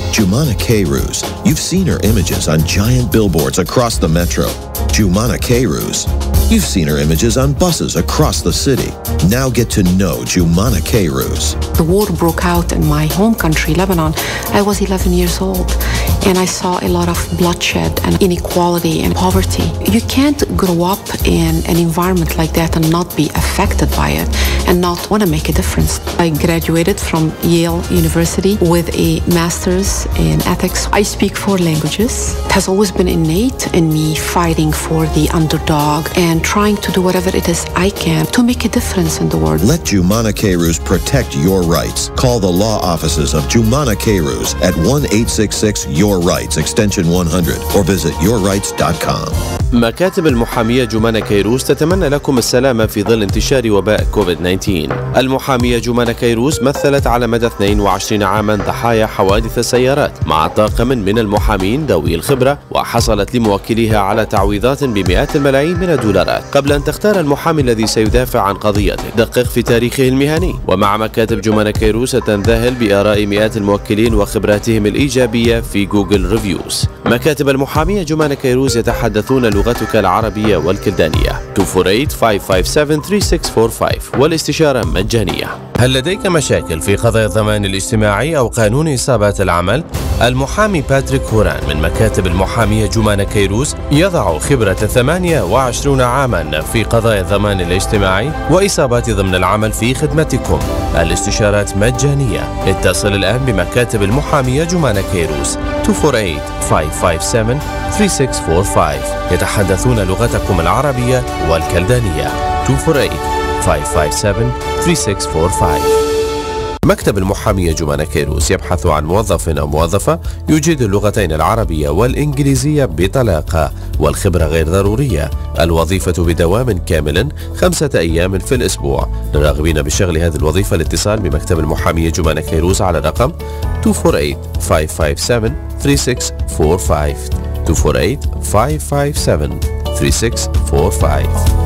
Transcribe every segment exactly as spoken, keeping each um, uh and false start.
Joumana Kayrouz. You've seen her images on giant billboards across the metro. Joumana Kayrouz. You've seen her images on buses across the city. Now get to know Joumana Kayrouz. The war broke out in my home country, Lebanon. I was eleven years old, and I saw a lot of bloodshed and inequality and poverty. You can't grow up in an environment like that and not be affected by it and not want to make a difference. I graduated from Yale University with a master's in ethics. I speak four languages. It has always been innate in me fighting for the underdog and trying to do whatever it is I can to make a difference in the world. Let Joumana Kayrouz protect your rights. Call the law offices of Joumana Kayrouz at one eight six six your rights extension one hundred or visit your rights dot com. مكاتب المحامية جومانا كيروز تتمنى لكم السلامة في ظل انتشار وباء كوفيد تسعة عشر. المحامية جومانا كيروز مثلت على مدى اثنين وعشرين عاما ضحايا حوادث السيارات مع طاقم من المحامين ذوي الخبرة، وحصلت لموكليها على تعويضات بمئات الملايين من الدولارات قبل أن تختار المحامي الذي سيدافع عن قضيته. دقق في تاريخه المهني. ومع مكاتب جومانا كيروز ستنذهل بآراء مئات الموكلين وخبراتهم الإيجابية في جوجل ريفيوز. مكاتب المحامية جومانا كيروز يتحدثون لغتك العربية والكلدانية. اثنين أربعة ثمانية خمسة سبعة ثلاثة ستة أربعة خمسة والاستشارة مجانية. هل لديك مشاكل في قضايا الضمان الاجتماعي أو قانون إصابات العمل؟ المحامي باتريك هوران من مكاتب المحامية جومانا كيروز يضع خبرة ثمانية وعشرين عاما في قضايا الضمان الاجتماعي وإصابات ضمن العمل في خدمتكم. الاستشارات مجانية. اتصل الآن بمكاتب المحامية جومانا كيروز اثنين أربعة ثمانية خمسة سبعة ثلاثة ستة أربعة خمسة. يتحدثون لغتكم العربية والكلدانية. اثنين أربعة خمسة خمسة سبعة ثلاثة ستة أربعة خمسة. مكتب المحامية جومانا كيروز يبحث عن موظف أو موظفة يجيد اللغتين العربية والإنجليزية بطلاقة، والخبرة غير ضرورية. الوظيفة بدوام كامل خمسة أيام في الأسبوع. للراغبين بشغل هذه الوظيفة الاتصال بمكتب المحامية جومانا كيروز على رقم اثنين أربعة خمسة خمسة سبعة ثلاثة ستة أربعة خمسة اثنين أربعة خمسة خمسة سبعة ثلاثة ستة أربعة خمسة.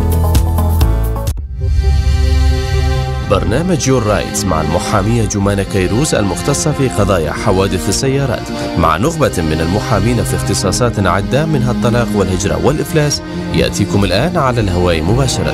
برنامج يور رايتس مع المحامية جومانا كيروز المختصة في قضايا حوادث السيارات، مع نخبة من المحامين في اختصاصات عدة منها الطلاق والهجرة والإفلاس، يأتيكم الآن على الهواء مباشرة.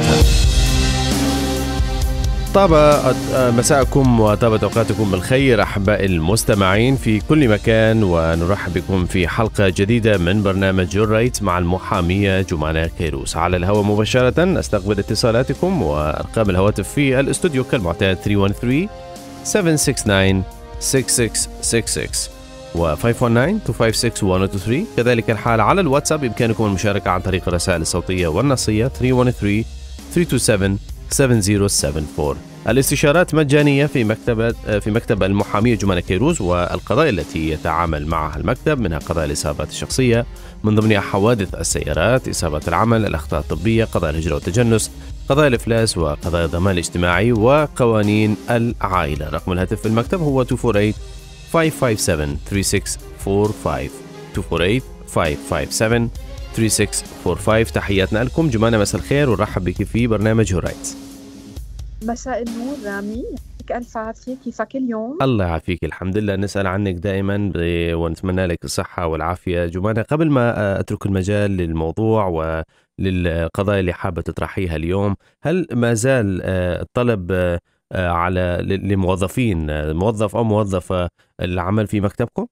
طاب مساءكم وطابت أوقاتكم بالخير أحباء المستمعين في كل مكان، ونرحب بكم في حلقة جديدة من برنامج يور رايتس مع المحامية جومانا كيروز على الهواء مباشرة. أستقبل اتصالاتكم وأرقام الهواتف في الاستوديو كالمعتاد ثلاثة واحد ثلاثة سبعة ستة تسعة ستة ستة ستة ستة و خمسة واحد تسعة اثنين خمسة ستة واحد اثنين ثلاثة. كذلك الحال على الواتساب، بإمكانكم المشاركة عن طريق الرسائل الصوتية والنصية ثلاثة واحد ثلاثة ثلاثة اثنين سبعة سبعة صفر سبعة أربعة. الاستشارات مجانية في مكتب في مكتب المحامية جومانا كيروز، والقضايا التي يتعامل معها المكتب منها قضايا الإصابات الشخصية من ضمنها حوادث السيارات، إصابات العمل، الأخطاء الطبية، قضايا الهجرة والتجنس، قضايا الإفلاس، وقضايا الضمان الاجتماعي وقوانين العائلة. رقم الهاتف في المكتب هو اثنين أربعة خمسة خمسة سبعة ثلاثة ستة أربعة خمسة اثنين أربعة خمسة خمسة سبعة ثلاثة ستة أربعة خمسة. تحياتنا لكم جومانا، مساء الخير ونرحب بك في برنامج يور رايتس. مساء النور رامي، يعطيك ألف عافية. كيفك اليوم؟ الله يعافيك، الحمد لله. نسأل عنك دائما ونتمنى لك الصحة والعافية. جومانا، قبل ما أترك المجال للموضوع وللقضايا اللي حابة تطرحيها اليوم، هل ما زال الطلب على لموظفين موظف أو موظفة العمل في مكتبكم؟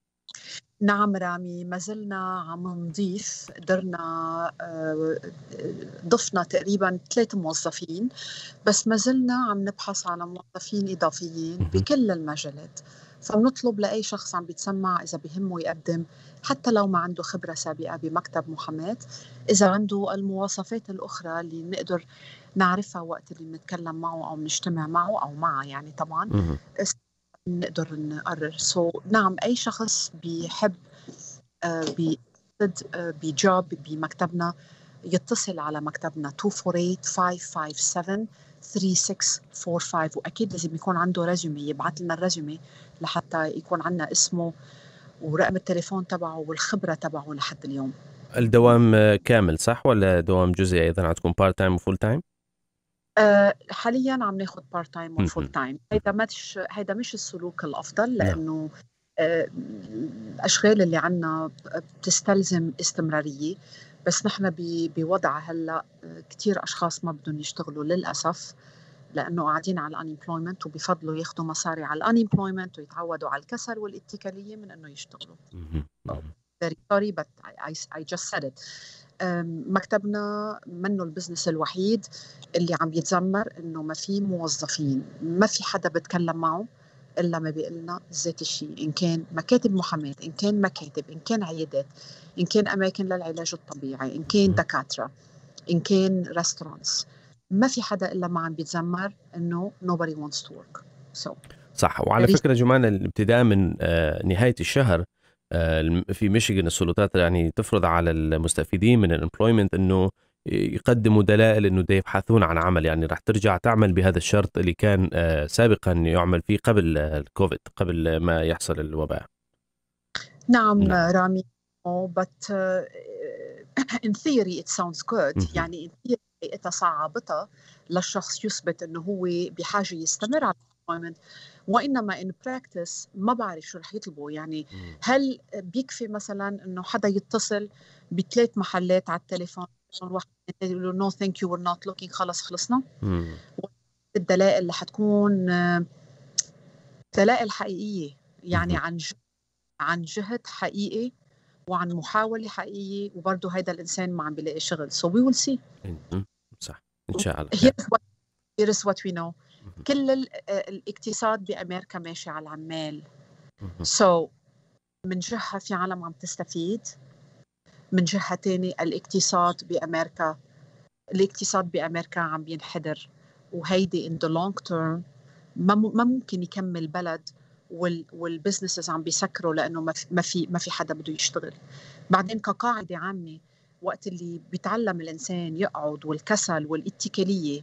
نعم رامي، ما زلنا عم نضيف. قدرنا ضفنا تقريبا ثلاث موظفين، بس ما زلنا عم نبحث على موظفين إضافيين بكل المجالات. فبنطلب لأي شخص عم بيتسمع إذا بيهمه يقدم، حتى لو ما عنده خبرة سابقة بمكتب محاماة، إذا عنده المواصفات الأخرى اللي نقدر نعرفها وقت اللي نتكلم معه أو نجتمع معه أو معه، يعني طبعا نقدر نقرر. سو so, نعم، أي شخص بيحب بيقصد بجوب بمكتبنا يتصل على مكتبنا اثنين أربعة خمسة خمسة سبعة ثلاثة ستة أربعة خمسة، وأكيد لازم يكون عنده ريزومي، يبعث لنا الريزومي لحتى يكون عندنا اسمه ورقم التليفون تبعه والخبرة تبعه لحد اليوم. الدوام كامل صح ولا دوام جزئي أيضا؟ عندكم بارت تايم وفول تايم؟ أه حاليا عم ناخد بارت تايم وفول تايم. هيدا مش هيدا مش السلوك الافضل، لانه الأشغال اللي عنا بتستلزم استمرارية، بس نحن بوضع هلأ كتير أشخاص ما بدهم يشتغلوا للأسف، لأنه قاعدين على الانيمبلويمنت وبيفضلوا ياخدوا مصاري على الانيمبلويمنت ويتعودوا على الكسل والاتكالية من أنه يشتغلوا. very sorry but I, I just said it. مكتبنا منه البزنس الوحيد اللي عم يتذمر انه ما في موظفين، ما في حدا بتكلم معه الا ما بيقلنا ذات الشيء، ان كان مكاتب محاماة، ان كان مكاتب، ان كان عيادات، ان كان اماكن للعلاج الطبيعي، ان كان دكاتره، ان كان ريستورانتس، ما في حدا الا ما عم بيتذمر انه nobody wants to work. So صح. وعلى فكره جمانة، الابتداء من نهايه الشهر في ميشيغان السلطات يعني تفرض على المستفيدين من الامبلويمنت انه يقدموا دلائل انه يبحثون عن عمل، يعني راح ترجع تعمل بهذا الشرط اللي كان سابقا يعمل فيه قبل الكوفيد، قبل ما يحصل الوباء. نعم, نعم. رامي but uh, in theory it sounds good. يعني in theory صعبتها للشخص يثبت انه هو بحاجه يستمر على الامبلويمنت، وإنما in practice ما بعرف شو رح يطلبوا. يعني هل بيكفي مثلا إنه حدا يتصل بثلاث محلات على التليفون، واحد يقول له no thank you we're not looking، خلص خلصنا؟ الدلائل اللي حتكون دلائل حقيقية، يعني عن جهد عن جهد حقيقي وعن محاولة حقيقية، وبرضه هيدا الإنسان ما عم بيلاقي شغل. so we will see. صح إن شاء الله. here's what, here's what we know. كل الاقتصاد بأمريكا ماشي على العمال. so من جهة في عالم عم تستفيد، من جهة تاني الاقتصاد بأمريكا الاقتصاد بأمريكا عم بينحدر، وهيدي in the long term ما ما ممكن يكمل بلد وال والبزنسز عم بيسكروا لأنه ما في ما في ما في حدا بده يشتغل. بعدين كقاعدة عامة وقت اللي بيتعلم الإنسان يقعد والكسل والاتكالية،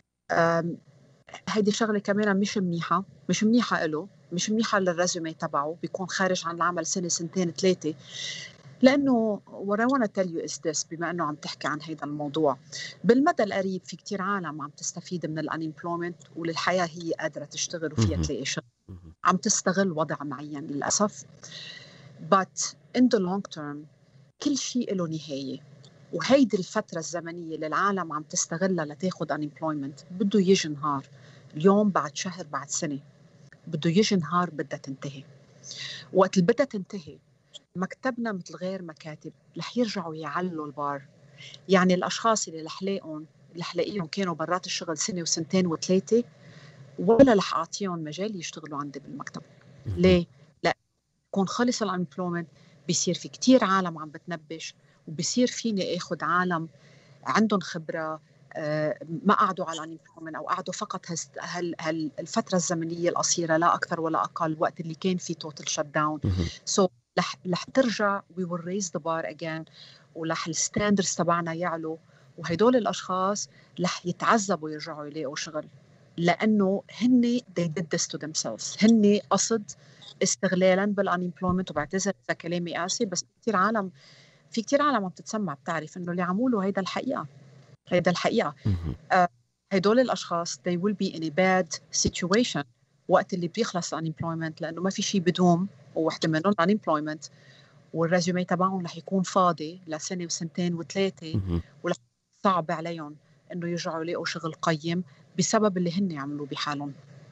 هيدي شغلة كمان مش منيحة، مش منيحة له، مش منيحة للرزومي تبعه، بيكون خارج عن العمل سنة سنتين ثلاثة. لأنه what I want to tell you is this، بما أنه عم تحكي عن هذا الموضوع، بالمدى القريب في كتير عالم عم تستفيد من الانيمبلويمنت وللحياة هي قادرة تشتغل وفيها تلاقي شغل، عم تستغل وضع معين للأسف. but in the long term كل شيء له نهاية، وهيدي الفترة الزمنية اللي العالم عم تستغلها لتاخد unemployment بده يجي نهار، اليوم بعد شهر بعد سنة بده يجي نهار بدها تنتهي. وقت اللي بدها تنتهي مكتبنا مثل غير مكاتب رح يرجعوا يعلوا البار. يعني الأشخاص اللي رح لاقيهم اللي رح لاقيهم كانوا برات الشغل سنة وسنتين وثلاثة، ولا رح أعطيهم مجال يشتغلوا عندي بالمكتب. ليه؟ لا، يكون خلص الانبلويمنت بيصير في كتير عالم عم بتنبش، وبيصير فيني اخذ عالم عندهم خبره ما قعدوا على الانبلويمنت او قعدوا فقط هال هال الفتره الزمنيه القصيره لا اكثر ولا اقل، وقت اللي كان في توتال شت داون. سو رح رح ترجع we will raise the bar again، ورح الستاندرز تبعنا يعلو، وهدول الاشخاص رح يتعذبوا يرجعوا يلاقوا شغل، لانه هن they did this to themselves. هن قصد استغلالا بالانيمبلويمنت. وبعتذر اذا كلامي قاسي، بس كثير عالم في كثير عالم عم تتسمع بتعرف انه اللي عملوه هيدا الحقيقه، هيدا الحقيقه. آه هدول الاشخاص they will be in a bad situation وقت اللي بيخلص الانيمبلويمنت، لانه ما في شيء بدوم، وواحده منهم الانيمبلويمنت، والريزومي تبعهم رح يكون فاضي لسنه وسنتين وثلاثه، ورح صعب عليهم انه يرجعوا يلاقوا شغل قيم بسبب اللي هن عملوه بحالهم.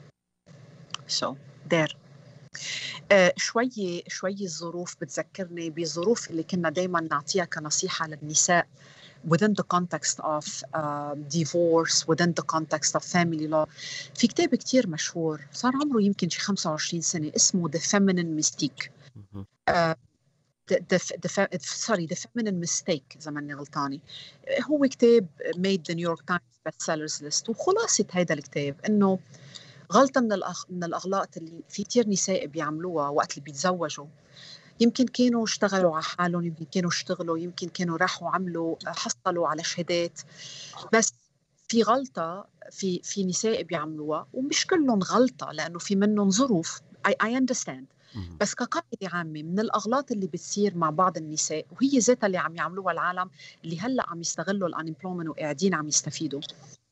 so there آه شوي شوي الظروف بتذكرني بظروف اللي كنا دايما نعطيها كنصيحة للنساء within the context of uh, divorce, within the context of family law. في كتاب كتير مشهور صار عمره يمكن شي خمسة وعشرين سنة اسمه The Feminine Mystique. uh, the, the, the, sorry The Feminine Mistake إذا ماني غلطانة. هو كتاب made the New York Times bestsellers list، وخلاصة هيدا الكتاب إنه غلطة من الأغ... من الأغلاط اللي في كتير نساء بيعملوها وقت اللي بيتزوجوا. يمكن كانوا اشتغلوا على حالهم، يمكن كانوا اشتغلوا، يمكن كانوا راحوا عملوا حصلوا على شهادات، بس في غلطة في في نساء بيعملوها، ومش كلهم غلطة لأنه في منهم ظروف. I, I understand. بس كقاعدة عامة من الأغلاط اللي بتصير مع بعض النساء، وهي ذاتها اللي عم يعملوها العالم اللي هلأ عم يستغلوا الانيمبلويمنت وقاعدين عم يستفيدوا.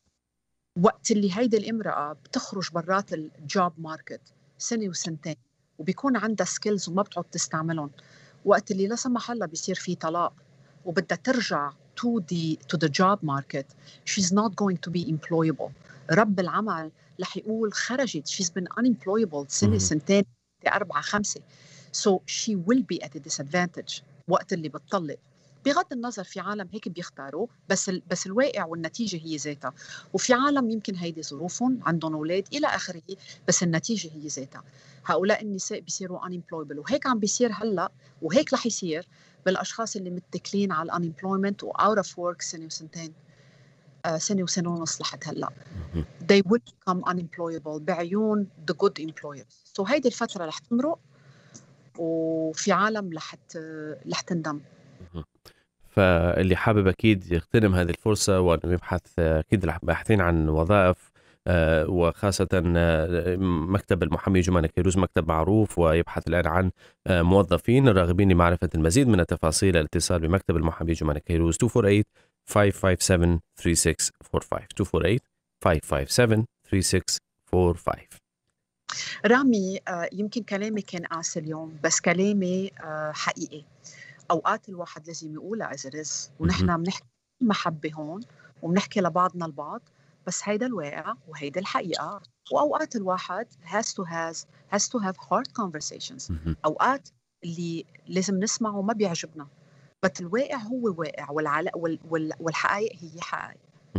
وقت اللي هيدي الامرأة بتخرج برات الجوب ماركت سنة وسنتين وبيكون عندها سكيلز وما بتعود تستعملهم، وقت اللي لا سمح الله بيصير في طلاق وبدها ترجع to the to the job market, she's not going to be employable. رب العمل رح يقول خرجت، she's been unemployable سنة سنتين أربعة خمسة. So she will be at a disadvantage وقت اللي بتطلق. بغض النظر في عالم هيك بيختاروا، بس ال... بس الواقع والنتيجة هي ذاتها، وفي عالم يمكن هيدي ظروفهم عندهم أولاد إلى آخره، بس النتيجة هي ذاتها. هؤلاء النساء بيصيروا unemployable، وهيك عم بيصير هلأ، وهيك رح يصير بالأشخاص اللي متكلين على unemployment و out of work سنة وسنتين، آه سنة وسنة ونص لحد هلأ. they will become unemployable بعيون the good employers. so هيدي الفترة رح تمرق، وفي عالم رح رح تندم. فاللي حابب أكيد يغتنم هذه الفرصة وأنه يبحث، أكيد باحثين عن وظائف، وخاصة مكتب المحامية جومانا كيروز مكتب معروف ويبحث الآن عن موظفين الراغبين لمعرفة المزيد من التفاصيل. الاتصال بمكتب المحامية جومانا كيروز اثنين أربعة ثمانية خمسة سبعة ثلاثة ستة أربعة خمسة اثنين أربعة ثمانية خمسة سبعة ثلاثة ستة أربعة خمسة. رامي، يمكن كلامي كان قاسي اليوم، بس كلامي حقيقي. أوقات الواحد لازم يقولها as it is، ونحن بنحكي محبة هون وبنحكي لبعضنا البعض، بس هيدا الواقع وهيدا الحقيقة. وأوقات الواحد has to has has to have hard conversations. أوقات اللي لازم نسمعه ما بيعجبنا، بس الواقع هو واقع، والعل... وال... وال... والحقائق هي حقائق.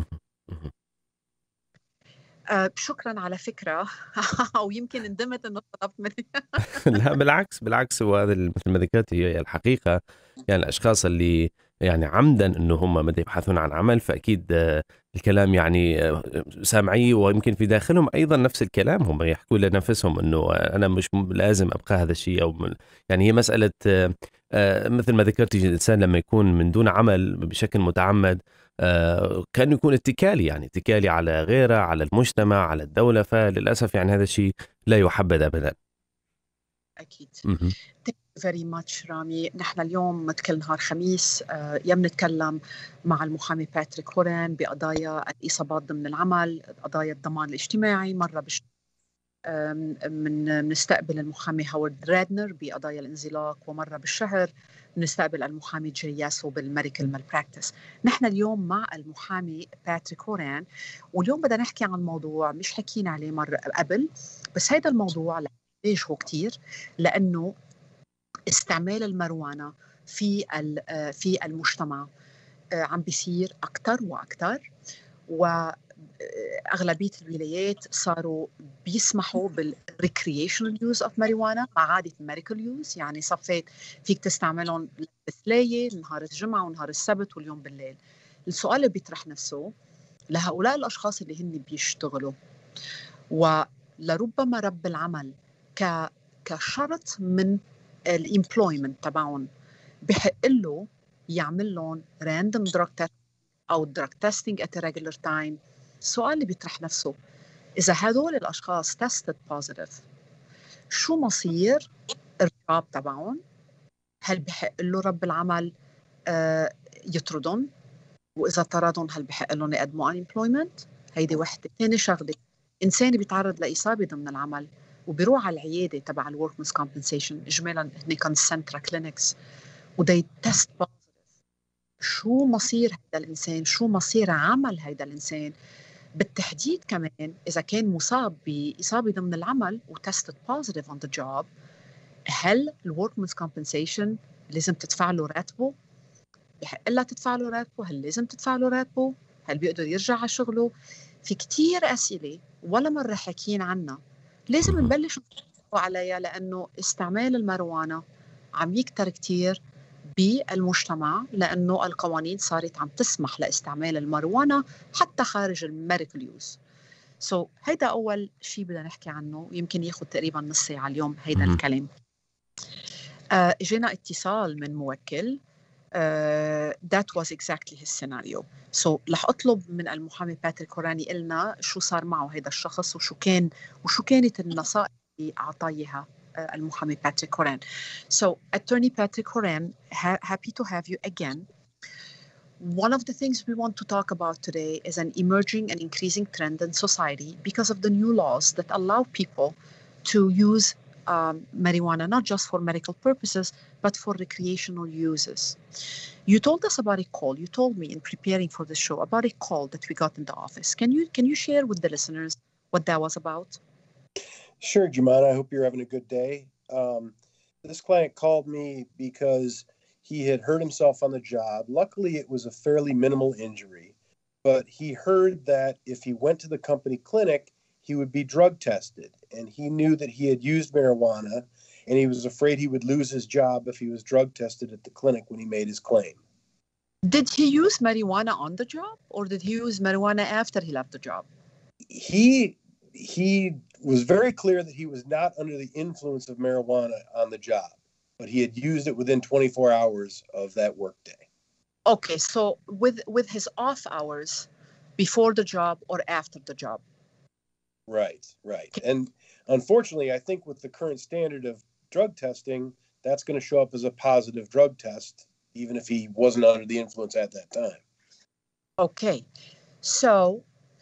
أه شكرا على فكرة. أو يمكن اندمت إنه طلبت مني. لا بالعكس بالعكس، وهذا مثل ما ذكرت هي الحقيقة. يعني الأشخاص اللي يعني عمدا إنه هم بدهم يبحثون عن عمل، فأكيد الكلام يعني سامعيه، ويمكن في داخلهم أيضا نفس الكلام، هم يحكوا لنفسهم إنه أنا مش لازم أبقى هذا الشيء، أو يعني هي مسألة مثل ما ذكرتي، الإنسان لما يكون من دون عمل بشكل متعمد كان يكون اتكالي، يعني اتكالي على غيره، على المجتمع، على الدولة، فللأسف يعني هذا الشيء لا يحبذ أبدا. أكيد. Thank you very much رامي. نحن اليوم كل نهار خميس آه يا بنتكلم مع المحامي باتريك هوران بقضايا الإصابات ضمن العمل، قضايا الضمان الاجتماعي، مرة بش من بنستقبل المحامي هاورد رادنر بقضايا الانزلاق، ومرة بالشهر بنستقبل المحامي جياسو بالميديكال مالبراكتس. نحن اليوم مع المحامي باتريك هوران، واليوم بدنا نحكي عن موضوع مش حكينا عليه مرة قبل، بس هذا الموضوع ليش هو كتير، لأنه استعمال المروانة في في المجتمع عم بيصير أكتر وأكتر، وأغلبية الولايات صاروا بيسمحوا بالريكريشنال يوز أوف ماريوانا مع عادة الميديكال يوز. يعني صفات فيك تستعملهم بالثلاية نهار الجمعة ونهار السبت واليوم بالليل. السؤال اللي بيطرح نفسه لهؤلاء الأشخاص اللي هن بيشتغلوا، ولربما رب العمل ك كشرط من الامبلويمنت تبعهم، بحق له يعمل لهم راندوم دراج تيست او دراج تيستينج ات ريجولار تايم. السؤال اللي بيطرح نفسه، اذا هذول الاشخاص تيستد بوزيتيف، شو مصير الجوب تبعهم؟ هل بحق له رب العمل آه يطردهم؟ واذا طردهم هل بحق لهم يقدموا unemployment؟ هيدي وحده. ثاني شغله، انسان بيتعرض لاصابه ضمن العمل وبيروح على العياده تبع الوركمنز كومبنسيشن، اجمالا هن كان سنترا كلينكس، ودي تيست بوزيتيف، شو مصير هذا الانسان؟ شو مصير عمل هذا الانسان؟ بالتحديد كمان اذا كان مصاب باصابه ضمن العمل وتستد بوزيتيف اون ذا جوب، هل الوركمنز كومبنسيشن لازم تدفع له راتبه؟ بحق لها تدفع له راتبه؟ هل لازم تدفع له راتبه؟ هل بيقدر يرجع على شغله؟ في كتير اسئله ولا مره حكينا عنها، لازم نبلش نطبق عليها، لأنه استعمال المروانة عم يكتر كتير بالمجتمع، لأنه القوانين صارت عم تسمح لاستعمال المروانة حتى خارج الميديكال يوز. سو so, هيدا أول شيء بدنا نحكي عنه، يمكن ياخد تقريبا نص ساعة اليوم هيدا الكلام. آه جينا اتصال من موكل. Uh, that was exactly his scenario. So رح أطلب من المحامي باتريك هوران يقلنا شو صار معه هذا الشخص، وشو كان وشو كانت النصائح اللي أعطاها uh, المحامي باتريك هوران. So Attorney Patrick Horan, ha- happy to have you again. One of the things we want to talk about today is an emerging and increasing trend in society because of the new laws that allow people to use um, marijuana, not just for medical purposes, but for recreational uses. You told us about a call. You told me in preparing for the show about a call that we got in the office. Can you can you share with the listeners what that was about? Sure, Joumana. I hope you're having a good day. Um, this client called me because he had hurt himself on the job. Luckily, it was a fairly minimal injury, but he heard that if he went to the company clinic, he would be drug tested. And he knew that he had used marijuana, and he was afraid he would lose his job if he was drug tested at the clinic when he made his claim. Did he use marijuana on the job, or did he use marijuana after he left the job? He he was very clear that he was not under the influence of marijuana on the job, but he had used it within twenty-four hours of that workday. Okay, so with with his off hours, before the job or after the job? Right, right. And unfortunately, I think with the current standard of drug testing, that's going to show up as a positive drug test, even if he wasn't under the influence at that time. Okay, so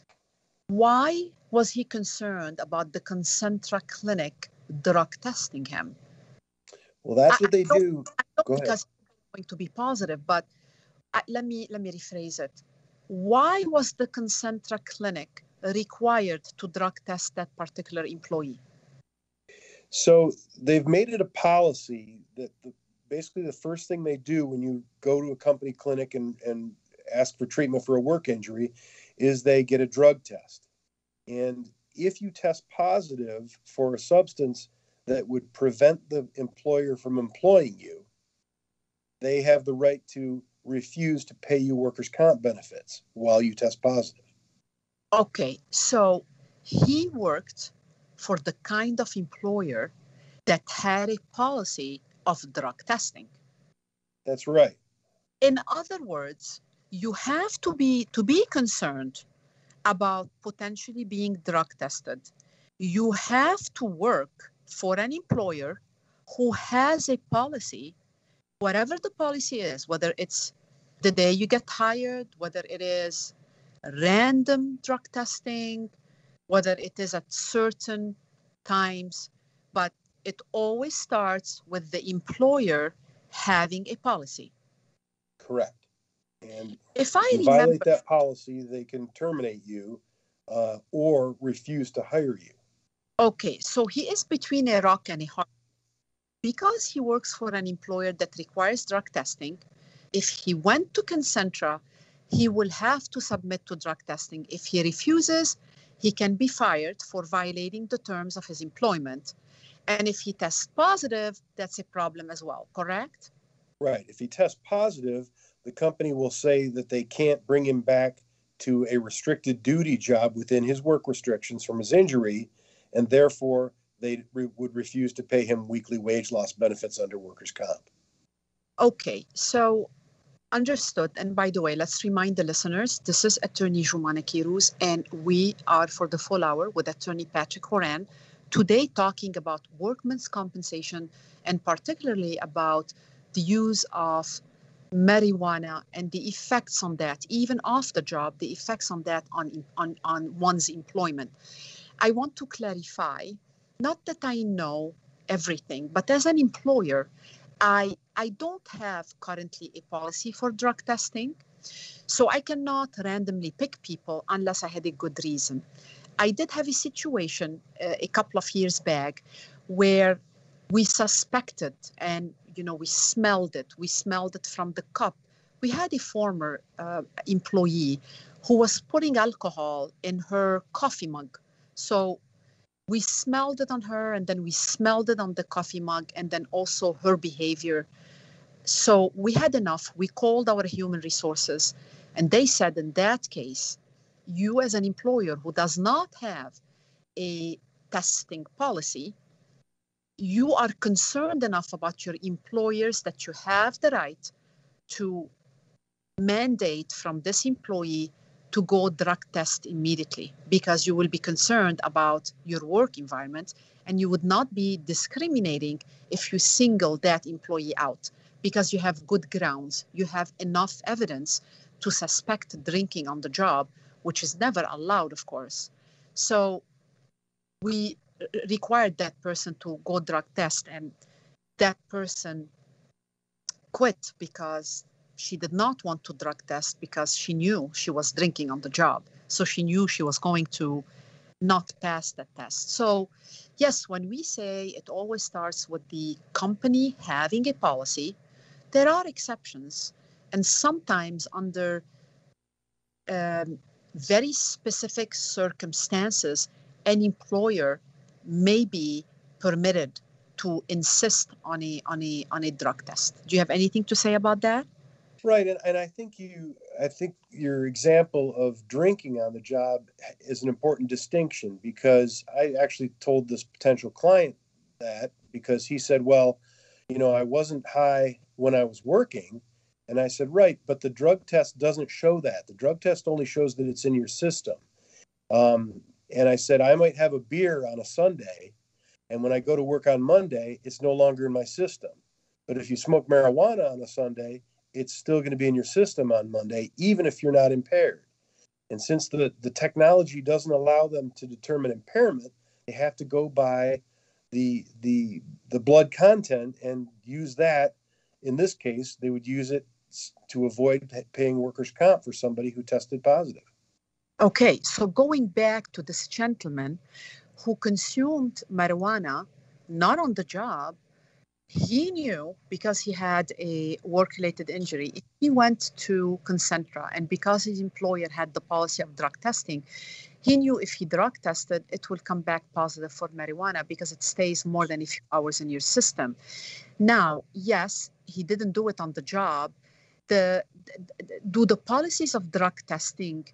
why was he concerned about the Concentra clinic drug testing him? Well, that's I, what they I do. I know Go ahead. because it's going to be positive, but I, let me let me rephrase it. Why was the Concentra clinic required to drug test that particular employee? So they've made it a policy that the, basically the first thing they do when you go to a company clinic and, and ask for treatment for a work injury is they get a drug test. And if you test positive for a substance that would prevent the employer from employing you, they have the right to refuse to pay you workers' comp benefits while you test positive. Okay, so he worked for the kind of employer that had a policy of drug testing. That's right. In other words, you have to be to be concerned about potentially being drug tested. You have to work for an employer who has a policy, whatever the policy is, whether it's the day you get hired, whether it is random drug testing, whether it is at certain times, but it always starts with the employer having a policy. Correct. And if I if you remember, violate that policy, they can terminate you uh, or refuse to hire you. Okay, so he is between a rock and a hard. Because he works for an employer that requires drug testing, if he went to Concentra, he will have to submit to drug testing. If he refuses, he can be fired for violating the terms of his employment. And if he tests positive, that's a problem as well, correct? Right. If he tests positive, the company will say that they can't bring him back to a restricted duty job within his work restrictions from his injury, and therefore they re- would refuse to pay him weekly wage loss benefits under workers' comp. Okay, so understood. And by the way, let's remind the listeners, this is Attorney Joumana Kayrouz, and we are for the full hour with Attorney Patrick Horan, today talking about workmen's compensation and particularly about the use of marijuana and the effects on that, even off the job, the effects on that on, on, on one's employment. I want to clarify, not that I know everything, but as an employer, I, I don't have currently a policy for drug testing, so I cannot randomly pick people unless I had a good reason. I did have a situation uh, a couple of years back where we suspected and, you know, we smelled it. We smelled it from the cup. We had a former uh, employee who was putting alcohol in her coffee mug. So we smelled it on her, and then we smelled it on the coffee mug, and then also her behavior. So we had enough. We called our human resources, and they said in that case, you as an employer who does not have a testing policy, you are concerned enough about your employers that you have the right to mandate from this employee to go drug test immediately, because you will be concerned about your work environment and you would not be discriminating if you single that employee out because you have good grounds. You have enough evidence to suspect drinking on the job, which is never allowed, of course. So we required that person to go drug test, and that person quit because she did not want to drug test because she knew she was drinking on the job. So she knew she was going to not pass that test. So yes, when we say it always starts with the company having a policy, there are exceptions. And sometimes under um, very specific circumstances, an employer may be permitted to insist on a on a on a drug test. Do you have anything to say about that? Right, and, and I think you, I think your example of drinking on the job is an important distinction, because I actually told this potential client that, because he said, well, you know, I wasn't high when I was working. And I said, right, but the drug test doesn't show that. The drug test only shows that it's in your system. Um, and I said, I might have a beer on a Sunday, and when I go to work on Monday, it's no longer in my system. But if you smoke marijuana on a Sunday, it's still going to be in your system on Monday, even if you're not impaired. And since the, the technology doesn't allow them to determine impairment, they have to go by the, the, the blood content and use that. In this case, they would use it to avoid paying workers' comp for somebody who tested positive. Okay, so going back to this gentleman who consumed marijuana, not on the job, he knew, because he had a work-related injury, if he went to Concentra, and because his employer had the policy of drug testing, he knew if he drug tested, it will come back positive for marijuana because it stays more than a few hours in your system. Now, yes, he didn't do it on the job. The, do the policies of drug testing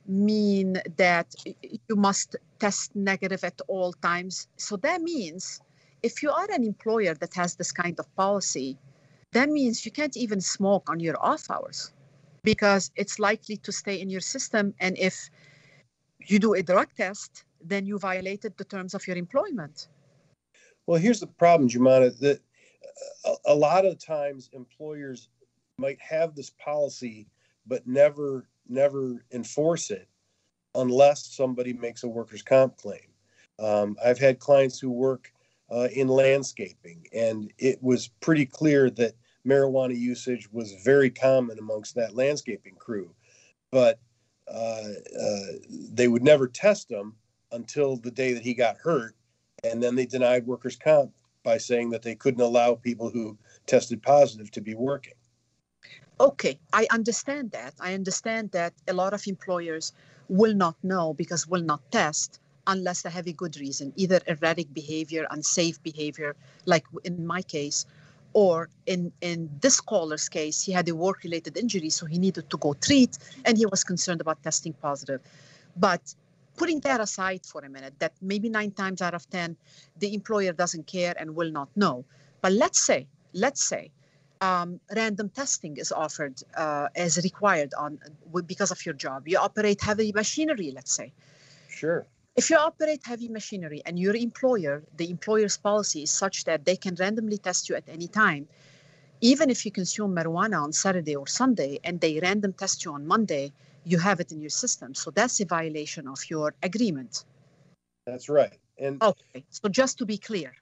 mean that you must test negative at all times? So that means if you are an employer that has this kind of policy, that means you can't even smoke on your off hours because it's likely to stay in your system. And if you do a drug test, then you violated the terms of your employment. Well, here's the problem, Joumana, that a, a lot of times employers might have this policy, but never, never enforce it unless somebody makes a workers' comp claim. Um, I've had clients who work uh, in landscaping, and it was pretty clear that marijuana usage was very common amongst that landscaping crew, but uh, uh, they would never test him until the day that he got hurt, and then they denied workers' comp by saying that they couldn't allow people who tested positive to be working. Okay, I understand that. I understand that a lot of employers will not know because will not test unless they have a good reason, either erratic behavior, unsafe behavior, like in my case, or in, in this caller's case, he had a work-related injury, so he needed to go treat, and he was concerned about testing positive. But putting that aside for a minute, that maybe nine times out of ten, the employer doesn't care and will not know. But let's say, let's say, um, random testing is offered uh, as required on because of your job. You operate heavy machinery, let's say. Sure. If you operate heavy machinery and your employer, the employer's policy is such that they can randomly test you at any time, even if you consume marijuana on Saturday or Sunday and they random test you on Monday, you have it in your system. So that's a violation of your agreement. That's right. And okay, so just to be clear.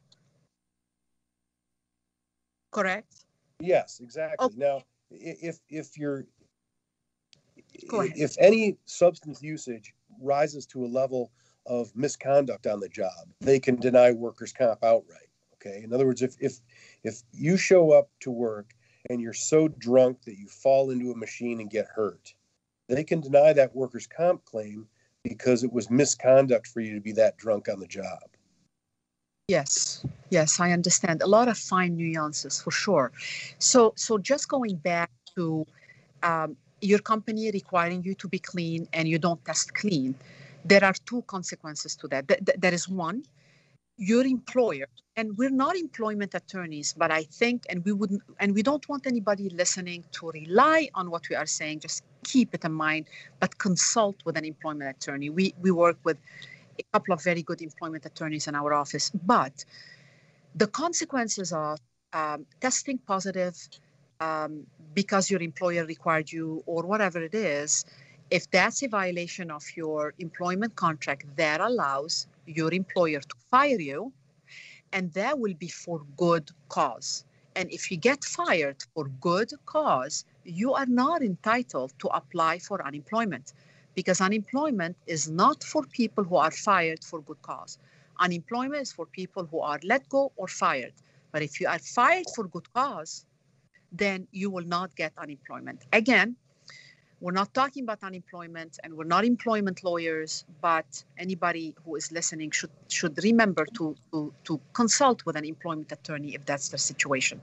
Correct? Yes, exactly. Okay. Now, if if you're Go ahead. if any substance usage rises to a level of misconduct on the job, they can deny workers' comp outright. Okay. In other words, if if if you show up to work and you're so drunk that you fall into a machine and get hurt, they can deny that workers' comp claim because it was misconduct for you to be that drunk on the job. Yes, yes, I understand. A lot of fine nuances for sure. So, so just going back to um, your company requiring you to be clean and you don't test clean, there are two consequences to that. Th- th- there is one, your employer, and we're not employment attorneys, but I think, and we wouldn't, and we don't want anybody listening to rely on what we are saying. Just keep it in mind, but consult with an employment attorney. We we work with a couple of very good employment attorneys in our office, but the consequences of um, testing positive um, because your employer required you or whatever it is, if that's a violation of your employment contract, that allows your employer to fire you, and that will be for good cause. And if you get fired for good cause, you are not entitled to apply for unemployment, because unemployment is not for people who are fired for good cause. Unemployment is for people who are let go or fired. But if you are fired for good cause, then you will not get unemployment. Again, we're not talking about unemployment, and we're not employment lawyers, but anybody who is listening should should remember to, to, to consult with an employment attorney if that's their situation.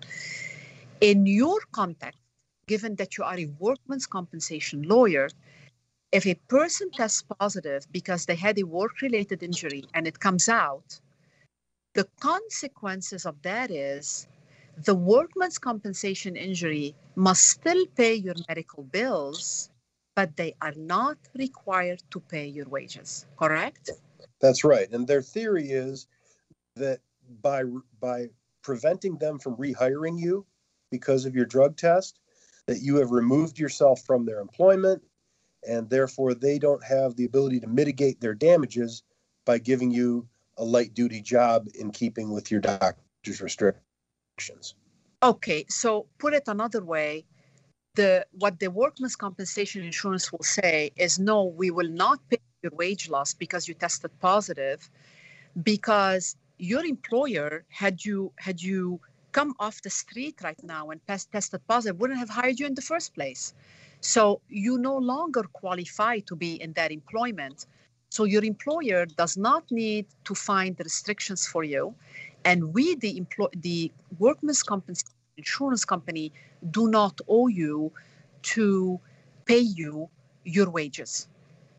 In your context, given that you are a workman's compensation lawyer, if a person tests positive because they had a work-related injury and it comes out, the consequences of that is the workman's compensation injury must still pay your medical bills, but they are not required to pay your wages, correct? That's right. And their theory is that by by preventing them from rehiring you because of your drug test, that you have removed yourself from their employment, and therefore they don't have the ability to mitigate their damages by giving you a light-duty job in keeping with your doctor's restrictions. Okay, so put it another way, the what the workman's compensation insurance will say is, no, we will not pay your wage loss because you tested positive, because your employer, had you had you come off the street right now and test, tested positive, wouldn't have hired you in the first place. So you no longer qualify to be in that employment. So your employer does not need to find the restrictions for you. And we, the employ- the workman's compensation insurance company, do not owe you to pay you your wages.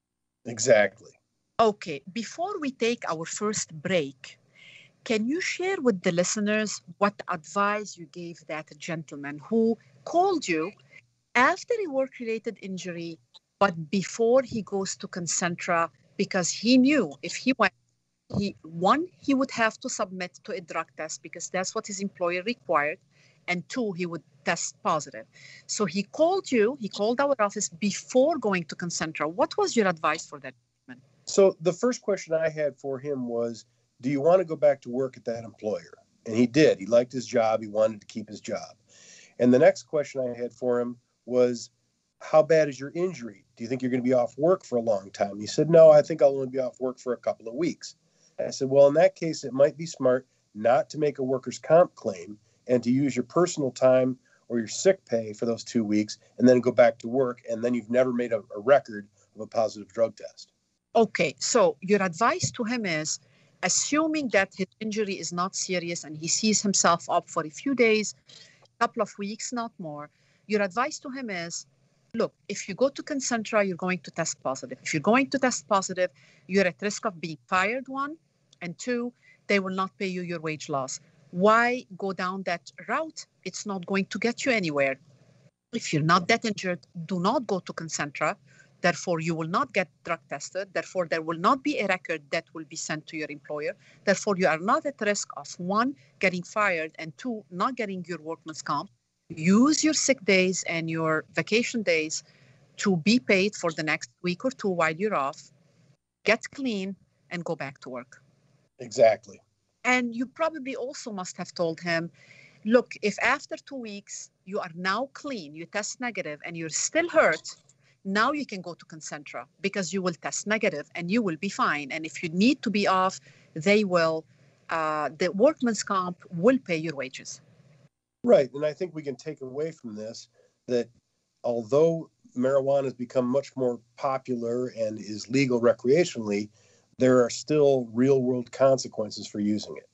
Exactly. Okay, before we take our first break, can you share with the listeners what advice you gave that gentleman who called you after a work-related injury, but before he goes to Concentra, because he knew if he went, he one, he would have to submit to a drug test because that's what his employer required, and two, he would test positive. So he called you, he called our office before going to Concentra. What was your advice for that gentleman? So the first question I had for him was, do you want to go back to work at that employer? And he did. He liked his job. He wanted to keep his job. And the next question I had for him was, how bad is your injury? Do you think you're going to be off work for a long time? He said, no, I think I'll only be off work for a couple of weeks. And I said, well, in that case, it might be smart not to make a workers' comp claim and to use your personal time or your sick pay for those two weeks and then go back to work. And then you've never made a, a record of a positive drug test. Okay, so your advice to him is, assuming that his injury is not serious and he sees himself up for a few days, a couple of weeks, not more, your advice to him is, look, if you go to Concentra, you're going to test positive. If you're going to test positive, you're at risk of being fired, one, and two, they will not pay you your wage loss. Why go down that route? It's not going to get you anywhere. If you're not that injured, do not go to Concentra. Therefore, you will not get drug tested. Therefore, there will not be a record that will be sent to your employer. Therefore, you are not at risk of, one, getting fired, and two, not getting your workman's comp. Use your sick days and your vacation days to be paid for the next week or two while you're off. Get clean and go back to work. Exactly. And you probably also must have told him, look, if after two weeks you are now clean, you test negative, and you're still hurt, now you can go to Concentra because you will test negative and you will be fine. And if you need to be off, they will, uh, the workman's comp will pay your wages. Right. And I think we can take away from this that although marijuana has become much more popular and is legal recreationally, there are still real world consequences for using it.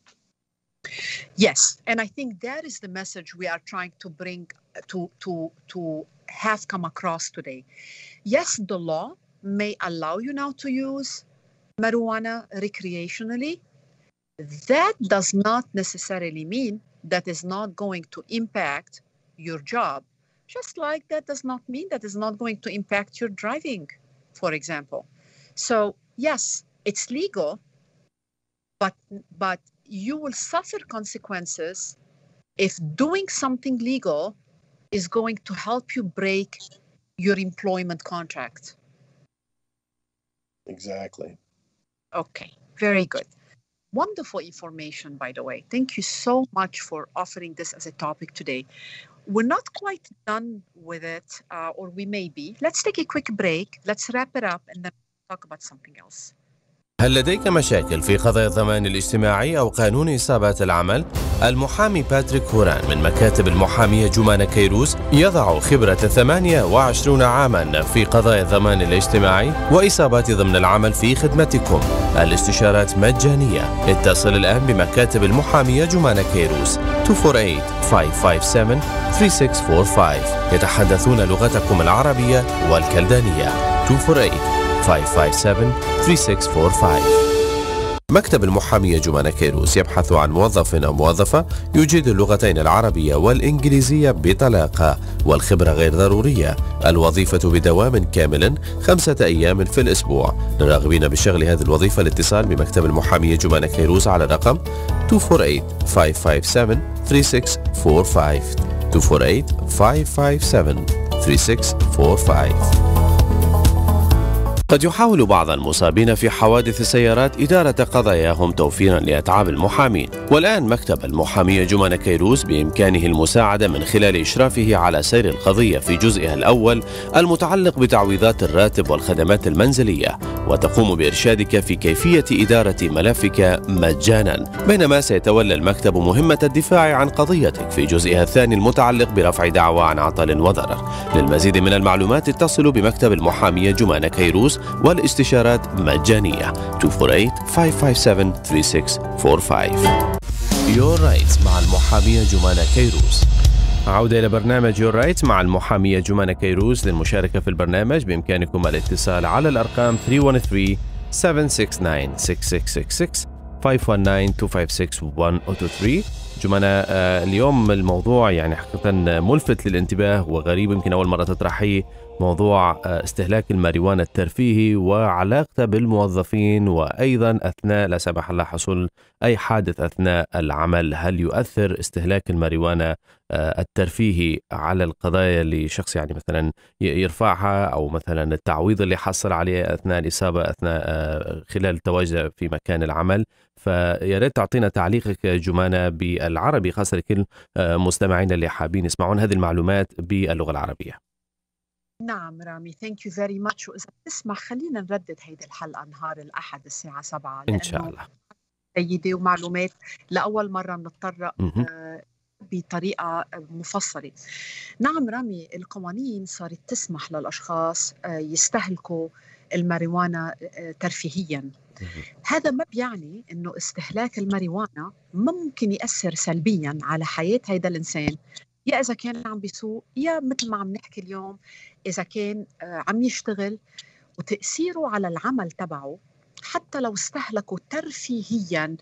Yes. And I think that is the message we are trying to bring to, to, to have come across today. Yes, the law may allow you now to use marijuana recreationally. That does not necessarily mean that is not going to impact your job. Just like that does not mean that is not going to impact your driving, for example. So yes, it's legal, but but you will suffer consequences if doing something legal is going to help you break your employment contract. Exactly. Okay. Very good. Wonderful information, by the way. Thank you so much for offering this as a topic today. We're not quite done with it, uh, or we may be. Let's take a quick break. Let's wrap it up and then talk about something else. هل لديك مشاكل في قضايا الضمان الاجتماعي أو قانون إصابات العمل؟ المحامي باتريك هوران من مكاتب المحامية جومانا كيروز يضع خبرة ثمانية وعشرين عاما في قضايا الضمان الاجتماعي وإصابات ضمن العمل في خدمتكم. الاستشارات مجانية. اتصل الآن بمكاتب المحامية جومانا كيروز اثنين أربعة ثمانية خمسة سبعة ثلاثة ستة أربعة خمسة. يتحدثون لغتكم العربية والكلدانية. اثنين أربعة خمسة خمسة سبعة ثلاثة ستة أربعة خمسة. مكتب المحامية جومانا كيروز يبحث عن موظف أو موظفة يجيد اللغتين العربية والإنجليزية بطلاقة، والخبرة غير ضرورية. الوظيفة بدوام كامل خمسة أيام في الأسبوع. للراغبين بشغل هذه الوظيفة الاتصال بمكتب المحامية جومانا كيروز على رقم اثنين أربعة خمسة خمسة سبعة ثلاثة ستة أربعة خمسة اثنين أربعة خمسة خمسة سبعة ثلاثة ستة أربعة خمسة. قد يحاول بعض المصابين في حوادث السيارات إدارة قضاياهم توفيرا لأتعاب المحامين، والآن مكتب المحامية جومانا كيروز بإمكانه المساعدة من خلال إشرافه على سير القضية في جزئها الأول المتعلق بتعويضات الراتب والخدمات المنزلية، وتقوم بإرشادك في كيفية إدارة ملفك مجانا، بينما سيتولى المكتب مهمة الدفاع عن قضيتك في جزئها الثاني المتعلق برفع دعوى عن عطل وضرر. للمزيد من المعلومات اتصلوا بمكتب المحامية جومانا كيروز والاستشارات مجانية اثنين أربعة خمسة خمسة سبعة ثلاثة ستة أربعة خمسة. Your Rights مع المحامية جومانا كيروز. عودة إلى برنامج Your Rights مع المحامية جومانا كيروز. للمشاركة في البرنامج بإمكانكم الاتصال على الأرقام ثلاثة واحد ثلاثة سبعة ستة تسعة ستة ستة ستة ستة خمسة واحد تسعة اثنين خمسة ستة واحد اثنين ثلاثة. جومانا، اليوم الموضوع يعني حقيقة ملفت للانتباه وغريب، يمكن أول مرة تطرحيه، موضوع استهلاك الماريجوانا الترفيهي وعلاقته بالموظفين، وأيضا أثناء لا سمح الله حصول أي حادث أثناء العمل. هل يؤثر استهلاك الماريجوانا الترفيهي على القضايا اللي شخص يعني مثلا يرفعها، أو مثلا التعويض اللي حصل عليه أثناء الإصابة أثناء خلال التواجد في مكان العمل؟ فيا ريت تعطينا تعليقك جومانا بالعربي، خاصة لكل مستمعينا اللي حابين يسمعون هذه المعلومات باللغة العربية. نعم رامي، ثانك يو فيري ماتش. وإذا تسمح خلينا نردد هيدي الحلقة نهار الأحد الساعة سبعة إن شاء الله. جيدة ومعلومات لأول مرة نتطرق آه بطريقة مفصلة. نعم رامي، القوانين صارت تسمح للأشخاص آه يستهلكوا الماريجوانا آه ترفيهيا. هذا ما بيعني إنه استهلاك الماريجوانا ممكن يأثر سلبيا على حياة هيدا الإنسان، يا إذا كان عم بيسوق، يا مثل ما عم نحكي اليوم إذا كان عم يشتغل، وتأثيره على العمل تبعه حتى لو استهلكوا ترفيهيا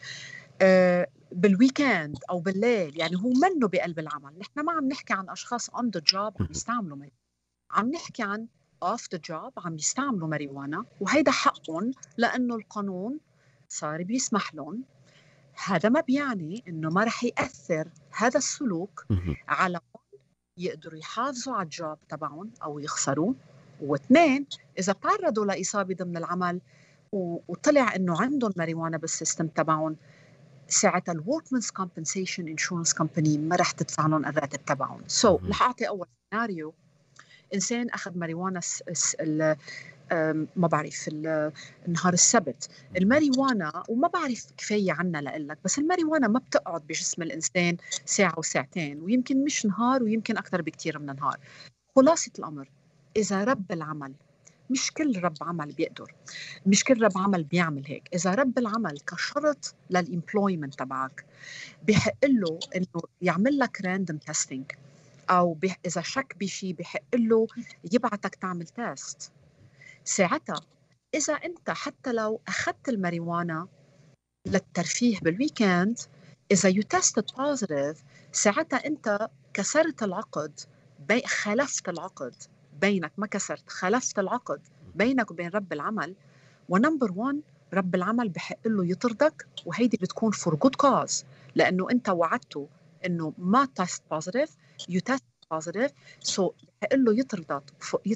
بالويكند أو بالليل. يعني هو منه بقلب العمل. نحن ما عم نحكي عن أشخاص on the job عم يستعملوا ماريجوانا، عم نحكي عن off the job عم يستعملوا ماريجوانا، وهيدا حقهم لأنه القانون صار بيسمح لهم. هذا ما بيعني إنه ما رح يأثر هذا السلوك على يقدروا يحافظوا على الجوب تبعهم أو يخسروه. واثنين، إذا تعرضوا لإصابة ضمن العمل وطلع إنه عندهم ماريجوانا بالسيستم تبعهم، ساعتها الوركمنز كومبنسيشن انشورنس كومباني ما رح تدفع لهم الراتب تبعهم. سو so, رح أعطي أول سيناريو. إنسان أخذ ماريجوانا ما بعرف النهار السبت. الماريجوانا وما بعرف كفاية عنا لقلك، بس الماريجوانا ما بتقعد بجسم الإنسان ساعة وساعتين، ويمكن مش نهار، ويمكن أكثر بكتير من نهار. خلاصة الأمر، إذا رب العمل، مش كل رب عمل بيقدر، مش كل رب عمل بيعمل هيك، إذا رب العمل كشرط للإمبلويمنت تبعك بيحق له إنه يعمل لك راندوم تيستينج، أو إذا شك بشي بيحق له يبعتك تعمل تيست. ساعتها إذا أنت حتى لو أخذت الماريجوانا للترفيه بالويكند، إذا you tested positive، ساعتها أنت كسرت العقد، بي خلفت العقد بينك، ما كسرت، خلفت العقد بينك وبين رب العمل. ونمبر وان، رب العمل بحق له يطردك، وهيدي بتكون for good cause، لأنه أنت وعدته إنه ما test positive you test positive، so بحق له يطردك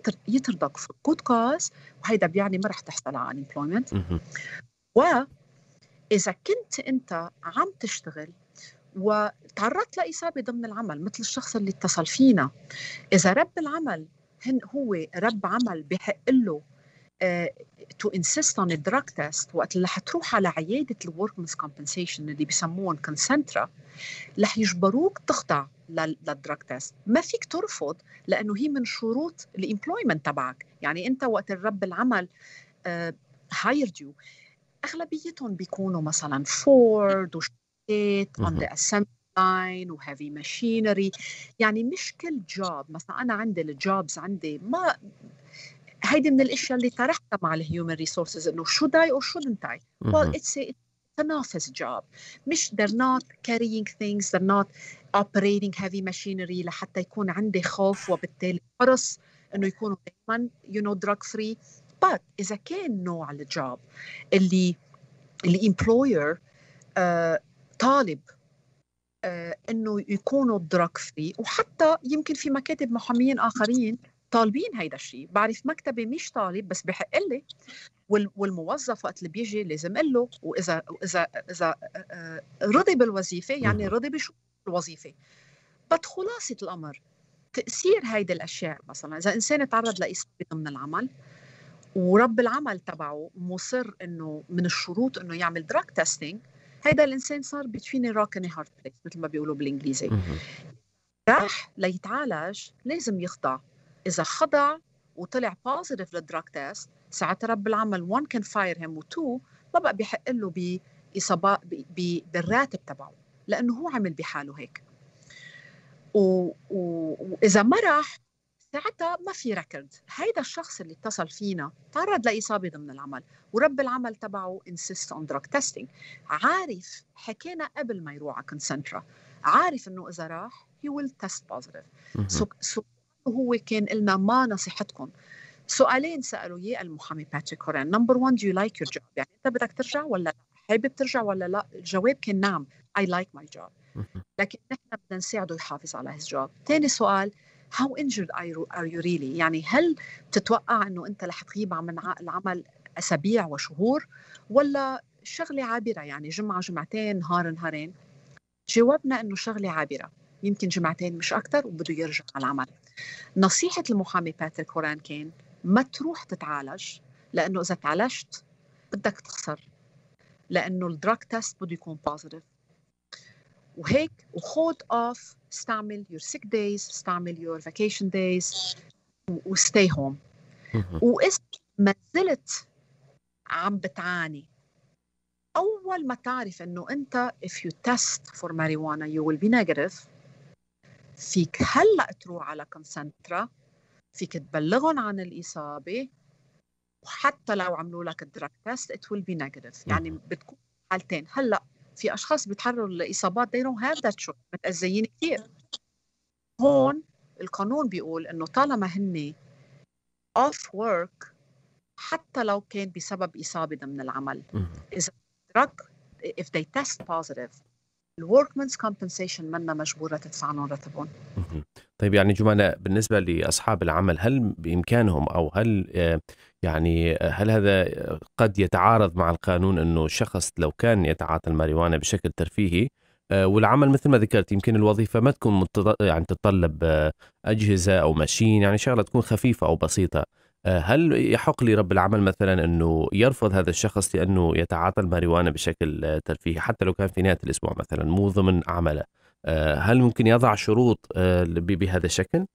يطردك for good cause، وهيدا بيعني ما رح تحصل على unemployment. و إذا كنت أنت عم تشتغل وتعرضت لإصابة ضمن العمل مثل الشخص اللي اتصل فينا، إذا رب العمل هن هو رب عمل بحق له تو انسيست اون دراج تيست، وقت اللي حتروح على عياده الوركمنز كومبنسيشن اللي بيسموهم كونسنترا رح يجبروك تخضع للدراج تيست. ما فيك ترفض لانه هي من شروط الامبلويمنت تبعك. يعني انت وقت الرب العمل هايرد يو، اغلبيتهم بيكونوا مثلا فورد وشركات اون ذا اسمبلي لاين وهيفي ماشينري. يعني مش كل جوب، مثلا انا عندي الجوبز عندي ما هيدي من الاشياء اللي طرحتها مع الهيومن ريسورسز انه should I or shouldn't I. well it's a تنافس job، مش they're not carrying things, they're not operating heavy machinery لحتى يكون عندي خوف وبالتالي فرص انه يكونوا دائما you know drug free. but اذا كان نوع الجوب اللي اللي employer uh, طالب uh, انه يكونوا drug free، وحتى يمكن في مكاتب محاميين اخرين طالبين هيدا الشيء. بعرف مكتبي مش طالب بس بحق لي، والموظف وقت اللي بيجي لازم قل له، واذا اذا اذا رضي بالوظيفه يعني رضي بشو الوظيفه. بس خلاصه الامر تاثير هيدي الاشياء، مثلا اذا انسان تعرض لاصابه ضمن العمل ورب العمل تبعه مصر انه من الشروط انه يعمل دراج تيستينج، هيدا الانسان صار بتوين روك اند هارد بليس مثل ما بيقولوا بالانجليزي. راح ليتعالج لازم يخضع. إذا خضع وطلع بوزيتيف للدراج تيست، ساعتها رب العمل one can fire him وتو ما بقى بيحق له بإصابة بالراتب تبعه لأنه هو عمل بحاله هيك. وإذا ما راح ساعتها ما في ريكورد. هيدا الشخص اللي اتصل فينا تعرض لإصابة ضمن العمل ورب العمل تبعه insist on drug testing، عارف حكينا قبل ما يروح على كونسنترا، عارف إنه إذا راح he will test positive. so, so هو كان لنا ما نصيحتكم. سؤالين سألوا إياه المحامي باتريك هوران. نمبر واحد do you like your job؟ يعني أنت بدك ترجع ولا لا؟ حابب ترجع ولا لا؟ الجواب كان نعم I like my job، لكن نحن بدنا نساعده يحافظ على his job. تاني سؤال how injured are you really؟ يعني هل بتتوقع أنه أنت رح تغيب عن العمل أسابيع وشهور ولا شغلة عابرة، يعني جمعة جمعتين نهار نهارين؟ جاوبنا أنه شغلة عابرة، يمكن جمعتين مش أكتر وبده يرجع على العمل. نصيحة المحامي باتريك هوران كان ما تروح تتعالج، لأنه إذا تعالجت بدك تخسر، لأنه الدراج تيست بده يكون بوزيتيف. وهيك وخود أوف، استعمل your sick days، استعمل your vacation days وstay home. وإذا ما زلت عم بتعاني، أول ما تعرف أنه أنت if you test for marijuana you will be negative، فيك هلأ تروح على كونسنترا، فيك تبلغهم عن الإصابة، وحتى لو عملوا لك الدراج تيست it will be negative. يعني بتكون حالتين. هلأ في أشخاص بيتحرروا لإصابات they don't have that choice، متأذيين كتير. هون القانون بيقول إنه طالما هني off work حتى لو كان بسبب إصابة ضمن العمل، إذا drug if they test positive الوركمنز كومبنسيشن منا مجبورة تدفع لهم راتبهم. طيب يعني جمانة، بالنسبة لأصحاب العمل هل بإمكانهم أو هل يعني هل هذا قد يتعارض مع القانون أنه شخص لو كان يتعاطى الماريجوانا بشكل ترفيهي والعمل مثل ما ذكرت يمكن الوظيفة ما تكون متط... يعني تتطلب أجهزة أو ماشين، يعني شغلة تكون خفيفة أو بسيطة، هل يحق لرب العمل مثلا أنه يرفض هذا الشخص لأنه يتعاطى الماريجوانا بشكل ترفيهي حتى لو كان في نهاية الأسبوع مثلا مو ضمن عمله؟ هل ممكن يضع شروط بهذا الشكل؟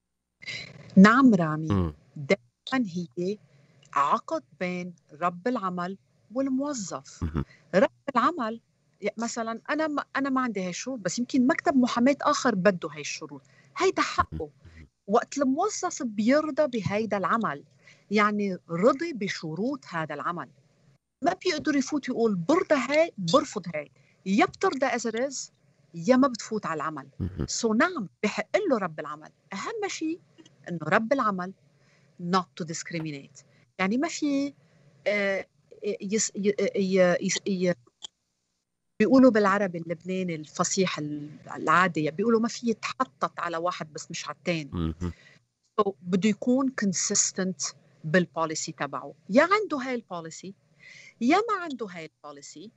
نعم رامي، دائما هي عقد بين رب العمل والموظف. رب العمل مثلا أنا ما أنا ما عندي هاي الشروط، بس يمكن مكتب محاماة آخر بده هاي الشروط، هيدا حقه. وقت الموظف بيرضى بهيدا العمل يعني رضي بشروط هذا العمل، ما بيقدر يفوت يقول برضى هاي برفض هاي، يا بترضى أزرز يا ما بتفوت على العمل. سو so نعم بحق له رب العمل. أهم شيء إنه رب العمل not to discriminate، يعني ما في آه يس ي ي ي بيقولوا بالعربي اللبناني الفصيح العادي، بيقولوا ما في يتحطط على واحد بس مش على التاني. so بده يكون consistent بالبوليسي تبعه، يا عنده هاي البوليسي يا ما عنده هاي البوليسي.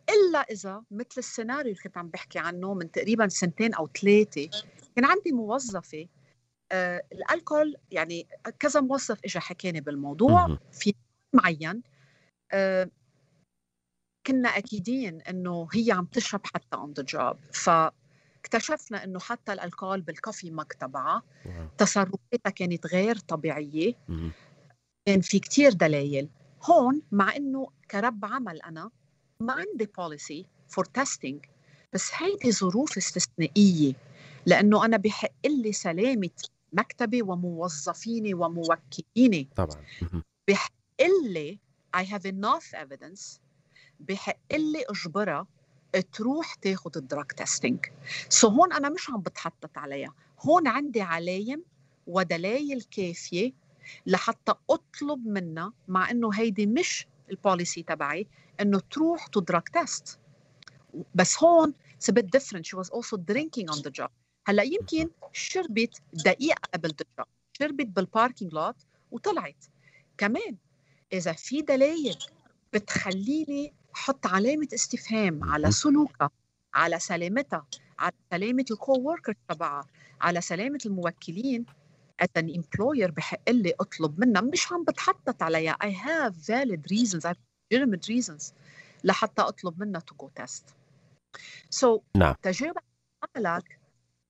إلا إذا مثل السيناريو اللي كنت عم بحكي عنه من تقريبا سنتين أو ثلاثة، كان عندي موظفة آه الألكول، يعني كذا موظف إجا حكاني بالموضوع في معين، آه كنا أكيدين إنه هي عم تشرب حتى on the job، فاكتشفنا إنه حتى الألكول بالكوفي مج تبعها تصرفاتها كانت غير طبيعية. كان في كتير دلائل هون، مع إنه كرب عمل أنا ما عندي policy for testing، بس هيدي ظروف استثنائية، لأنه أنا بحق لي سلامة مكتبي وموظفيني وموكليني. طبعا بحق لي I have enough evidence، بحق لي أجبرها تروح تاخد الدراج تيستينج. سو هون أنا مش عم بتحطط عليها، هون عندي علامة ودلائل كافية لحتى أطلب منها، مع إنه هيدي مش البوليسي تبعي، إنه تروح تدراج تيست. بس هون it's a bit different. She was also drinking on the job. هلا يمكن شربت دقيقة قبل the job، شربت بالباركينج لوت وطلعت. كمان إذا في دلائل بتخليني حط علامة استفهام على سلوكها، على سلامتها، على سلامة الكووركر تبعها، على سلامة الموكلين، as an employer بحق لي أطلب منها، مش عم بتحطط عليها. I have valid reasons, I have legitimate reasons لحتى أطلب منها to go test. So نعم. تجربة عملك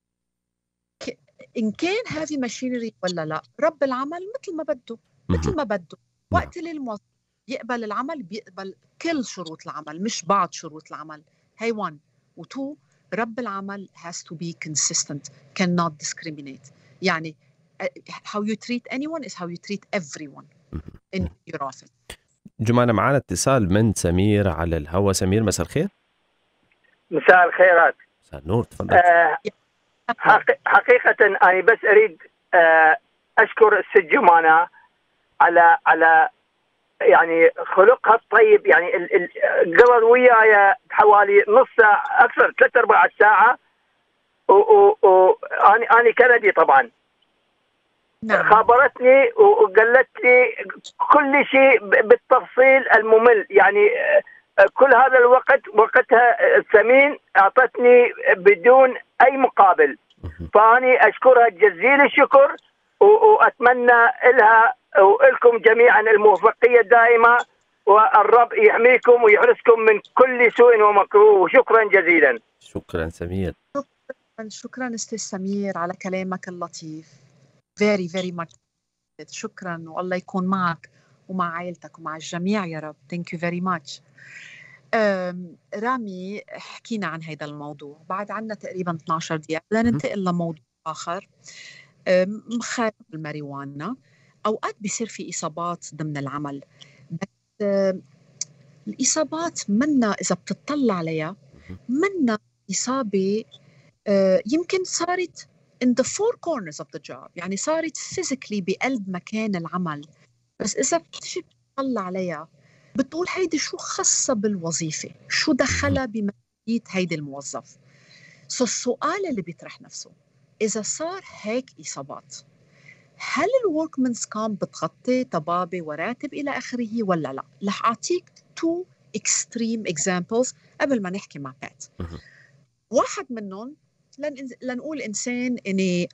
إن كان heavy machinery ولا لا، رب العمل مثل ما بده مثل ما بده. وقت اللي الموظف يقبل العمل بيقبل كل شروط العمل، مش بعض شروط العمل. هي one. و two, رب العمل has to be consistent, cannot discriminate. يعني how you treat anyone is how you treat everyone in your office. جمانة، معنا اتصال من سمير على الهواء. سمير، مساء الخير. مساء الخيرات. مساء النور، تفضل. آه حقيقة أنا بس أريد آه أشكر الست جمانة على على يعني خلقها الطيب. يعني قبل وياي حوالي نص ساعة، أكثر ثلاث أربع ساعة، وأنا أنا كندي طبعا. نعم. خابرتني وقالت لي كل شيء بالتفصيل الممل. يعني كل هذا الوقت وقتها الثمين أعطتني بدون أي مقابل، فأني أشكرها جزيل الشكر، وأتمنى لها ولكم جميعا الموفقية دائما، والرب يحميكم ويحرسكم من كل سوء ومكروه. وشكرا جزيلا. شكرا سمير. شكرا شكرا استاذ سمير على كلامك اللطيف. very very much. شكرا، والله يكون معك ومع عائلتك ومع الجميع يا رب. thank you very much. رامي، حكينا عن هذا الموضوع، بعد عنا تقريبا اثنعش دقيقة لننتقل لموضوع آخر. مخاطر الماريجوانا أوقات بيصير في إصابات ضمن العمل، بس الإصابات منا إذا بتطلع عليها منا إصابة يمكن صارت in the four corners of the job، يعني صارت physically بقلب مكان العمل، بس إذا بتجي بتطلع عليها بتقول هيدي شو خاصة بالوظيفة، شو دخلها بمسؤولية هيدي الموظف. سو السؤال اللي بيطرح نفسه، إذا صار هيك إصابات، هل الوركمنز كام بتغطي طبابة وراتب إلى آخره ولا لا؟ رح أعطيك two extreme examples قبل ما نحكي مع بات. واحد منهم لن لنقول إنسان إني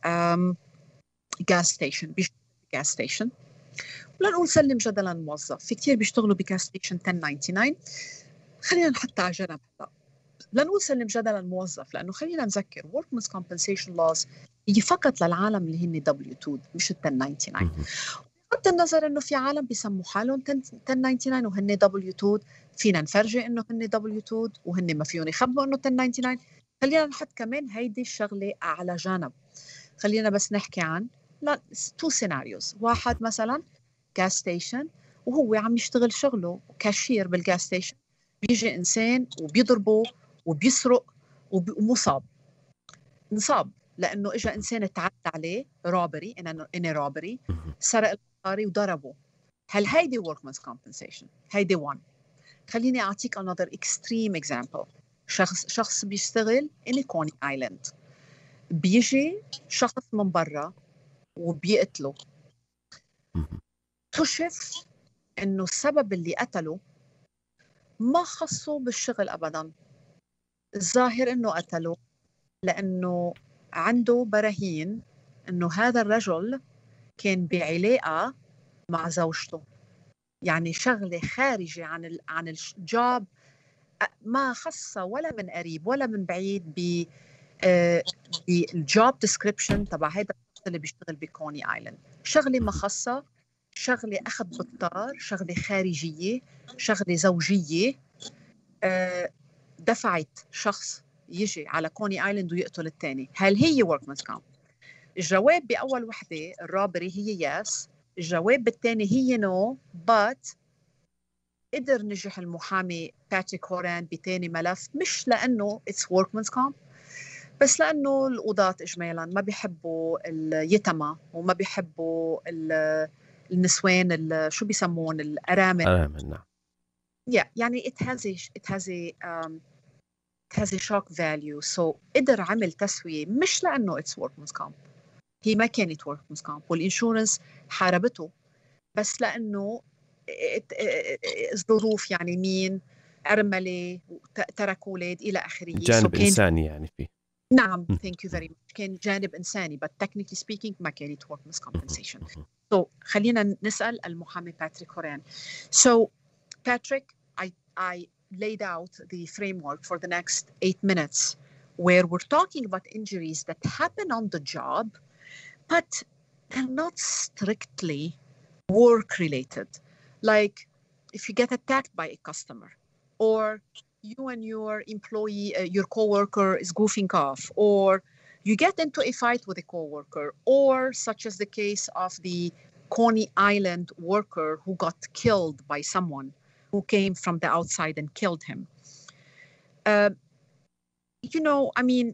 gas station، بيشتغل gas station، ولنقول سلم جدلا موظف، في كتير بيشتغلوا بgas station ten ninety-nine، خلينا نحطها على جنب هلا. لنقول سلم جدلا موظف، لأنه خلينا نذكر workmen's compensation laws هي فقط للعالم اللي هن دبليو تو مش ال ten ninety-nine. بغض النظر إنه في عالم بيسموا حالهم ten ninety-nine وهن دبليو تو، فينا نفرجي إنه هن دبليو تو وهن ما فيهم يخبوا إنه ten ninety-nine. خلينا نحط كمان هيدي الشغلة على جانب. خلينا بس نحكي عن لا تو سيناريوز. واحد مثلا gas station وهو عم يشتغل شغله كاشير بالجاس ستيشن، بيجي إنسان وبيضربه وبيسرق ومصاب. انصاب لأنه إجا إنسان اتعدى عليه، رابري، إنه رابري، سرق المصاري وضربه. هل هيدي workman's compensation؟ هيدي one. خليني أعطيك another extreme example. شخص شخص بيشتغل in كوني آيلاند، بيجي شخص من برا وبيقتله. اكتشف إنه السبب اللي قتله ما خصوا بالشغل أبدا. الظاهر إنه قتلوه لأنه عنده براهين إنه هذا الرجل كان بعلاقة مع زوجته، يعني شغلة خارجة عن ال عن الجوب، ما خصها ولا من قريب ولا من بعيد ب بالجوب ديسكريبشن تبع هذا الشخص اللي بيشتغل بكوني ايلاند. شغلة ما خصها، شغلة أخذ بالطار، شغلة خارجية، شغلة زوجية، آه، دفعت شخص يجي على كوني ايلاند ويقتل الثاني. هل هي وركمنز كامب؟ الجواب بأول وحدة الرابري هي يس، الجواب بالثاني هي نو، بات قدر نجح المحامي باتريك هوران بتاني ملف، مش لأنه it's workman's comp، بس لأنه القضاة إجمالا ما بيحبوا اليتامى وما بيحبوا النسوان، شو بيسمون، الأرامل. أرامل، نعم. yeah, يعني it has a it has a um, it has a shock value. so قدر عمل تسوية مش لأنه it's workman's comp، هي ما كانت workman's comp والإنشورنس حاربته، بس لأنه الظروف، يعني مين أرملة ترك أولاد إلى آخره، جانب so إنساني يعني فيه. نعم thank you very much، كان جانب إنساني but technically speaking ما كانت workman's compensation. so خلينا نسأل المحامي باتريك هوران. so Patrick, I, I laid out the framework for the next eight minutes where we're talking about injuries that happen on the job but they're not strictly work-related. Like if you get attacked by a customer, or you and your employee, uh, your coworker is goofing off, or you get into a fight with a coworker, or such as the case of the Coney Island worker who got killed by someone who came from the outside and killed him. Uh, you know, I mean,